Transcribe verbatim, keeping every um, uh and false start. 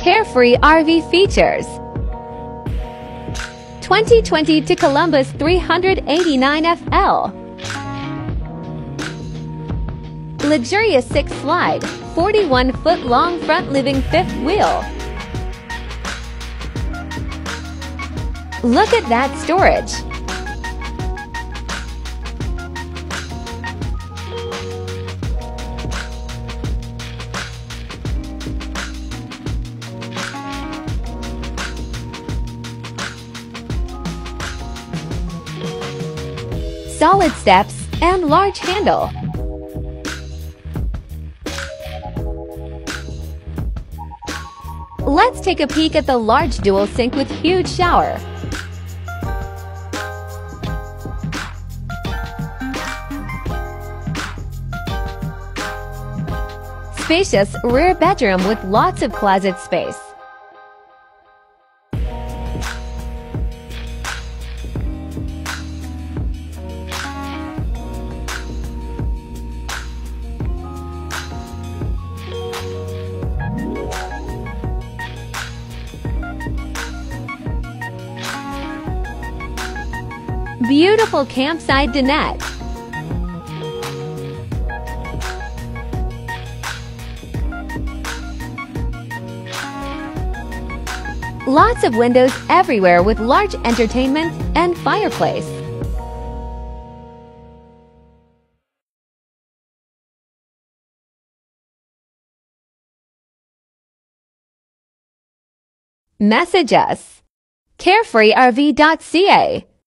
Carefree R V features. twenty twenty to Columbus three eighty-nine F L. Luxurious six slide, forty-one foot long front living fifth wheel. Look at that storage! Solid steps and large handle. Let's take a peek at the large dual sink with huge shower. Spacious rear bedroom with lots of closet space. Beautiful campsite Dinette. Lots of windows everywhere with large entertainment and fireplace. Message us carefree R V dot C A